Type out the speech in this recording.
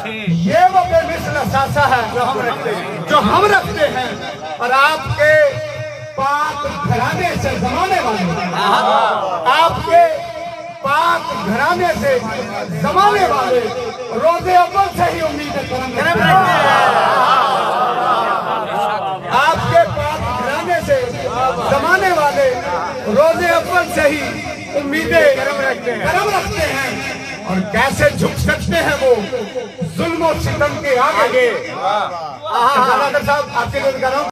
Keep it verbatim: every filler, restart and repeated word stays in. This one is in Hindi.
ये वो बेमिसल असासा है जो हम रखते हैं जो हम रखते हैं और आपके पाक घराने से जमाने वाले आपके पाक घराने से जमाने वाले रोजे अव्वल से ही उम्मीद करम रखते हैं। आपके पाक घराने से जमाने वाले रोजे अव्वल से ही उम्मीदें करम रखते हैं करम रखते हैं और कैसे झुक सकते हैं वो जुल्म और सितम के आगे। साहब आपके लिए कर रहा हूं।